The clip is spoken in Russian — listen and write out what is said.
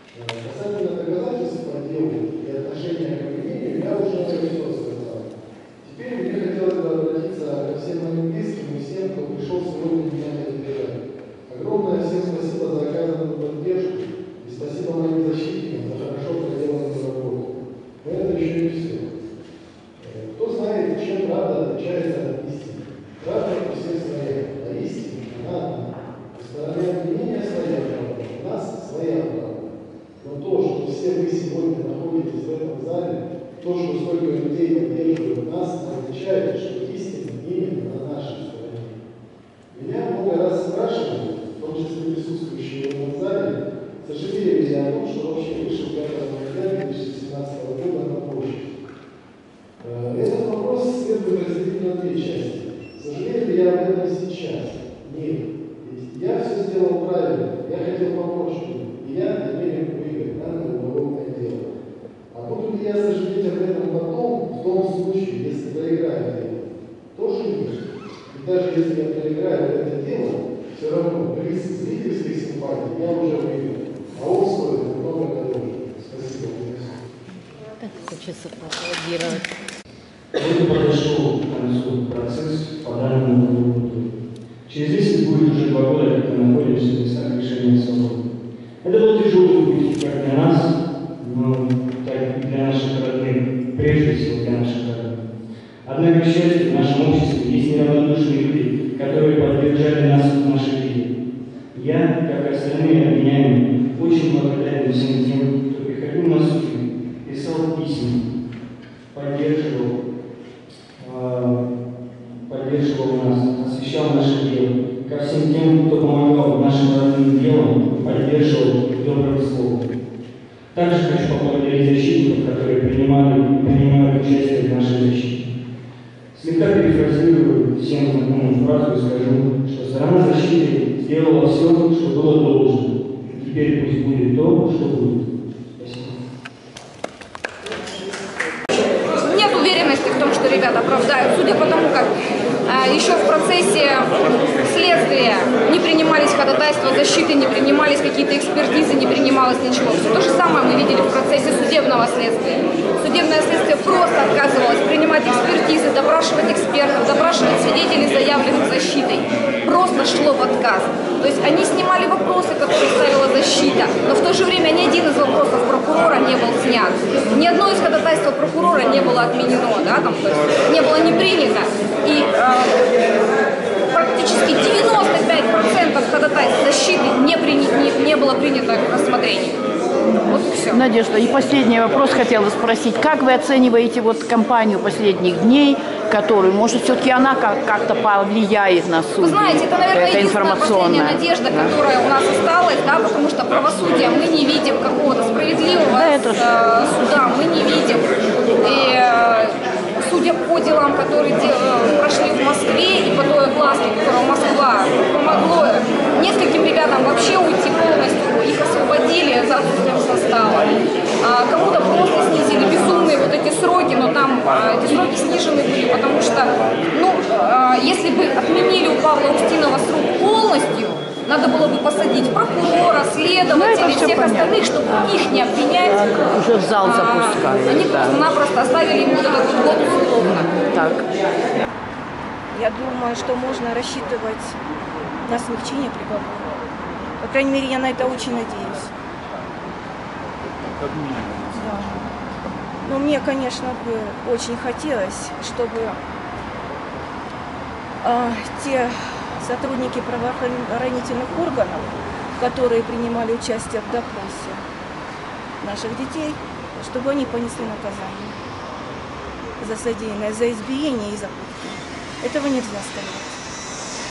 Касательно доказательств по делу и отношения к обвинению, я уже все сказал. Теперь мне хотелось бы обратиться ко всем моим близким и всем, кто пришел сегодня меня поддержать. Огромное всем спасибо за оказанную поддержку и спасибо моим защитникам за хорошо проделанную работу. Но это еще не все. Кто знает, чем правда отличается от истины? Правда у всех своя, а истина она одна. Со стороны обвинения своя правда, у нас своя правда. Но то, что все вы сегодня находитесь в этом зале, то, что столько людей поддерживают нас, означает, что истина именно на нашей стороне. Меня много раз спрашивают, в том числе присутствующие в этом зале, сожалею ли я о том, что вообще вышел 5 ноября 2017 года на площадь. Этот вопрос следует разделить на две части. Сожалею ли я об этом сейчас? Нет. Ведь я все сделал правильно, я хотел помочь людям, и я намерен выиграть данное уголовное дело. А буду ли я сожалеть об этом потом, в том случае, если проиграю дело? Тоже нет. И даже если я проиграю это дело, все равно приз зрительских симпатий я уже выиграл. А он стоит много дороже. Спасибо. Так хочется поаплодировать. Вот подошел к концу процесс по данному уголовному делу. Через 10 будет уже 2 года, как мы находимся в местах лишения свободы. Это был тяжелый путь как для нас, но так и для наших родных, прежде всего для наших родных. Однако, к счастью, в нашем обществе есть неравнодушные люди, которые поддержали нас в нашей вере. Я, как и остальные обвиняемые, очень благодарен всем тем, кто приходил на суд, писал письма, поддерживал нас, освещал наше дело. Ко всем тем, кто помогал нашим родным делам, поддерживал добрым словом. Также хочу поблагодарить защитников, которые принимают участие в нашей защите. Слегка перефразирую всем знакомую фразу и скажу, что сторона защиты сделала все, что было должно. Теперь пусть будет то, что будет. Спасибо. Нет уверенности в том, что ребят оправдают, судя по тому, как еще в процессе следствия не принимались ходатайства защиты, не принимались какие-то экспертизы, не принималось ничего. Все то же самое мы видели в процессе судебного следствия. Судебное следствие просто отказывалось принимать экспертизы, допрашивать экспертов, допрашивать свидетелей, заявленных защитой. Просто шло в отказ. То есть они снимали вопросы, которые ставила защита, но в то же время ни один из вопросов прокурора не был снят. Ни одно из ходатайств прокурора не было отменено, да, там, то есть не было не принято. И практически 95% ходатайств защиты не было принято к рассмотрению. Вот и все. Надежда, и последний вопрос хотела спросить. Как вы оцениваете вот кампанию последних дней, которую, может, все-таки она как-то повлияет на суд? Вы знаете, это, наверное, единственная последняя надежда, которая у нас осталась, да, потому что правосудие мы не видим, какого-то справедливого суда мы не видим. И судя по делам, которые прошли в Москве, и по той огласке, которую Москва помогло нескольким ребятам вообще уйти полностью, их освободили за отсутствием состава. Кому-то просто снизили безумные вот эти сроки, но там эти сроки снижены были, потому что, ну, если бы отменили у Павла Устинова срок полностью, надо было бы посадить прокурора, следователей, всех остальных, чтобы их не обвинять. Уже в зал запускают. Они просто-напросто оставили ему этот год условно. Так. Я думаю, что можно рассчитывать на смягчение приговора. По крайней мере, я на это очень надеюсь. Как минимум. Да. Но мне, конечно, бы очень хотелось, чтобы те сотрудники правоохранительных органов, которые принимали участие в допросе наших детей, чтобы они понесли наказание за содеянное, за избиение и за пытки. Этого нельзя сказать.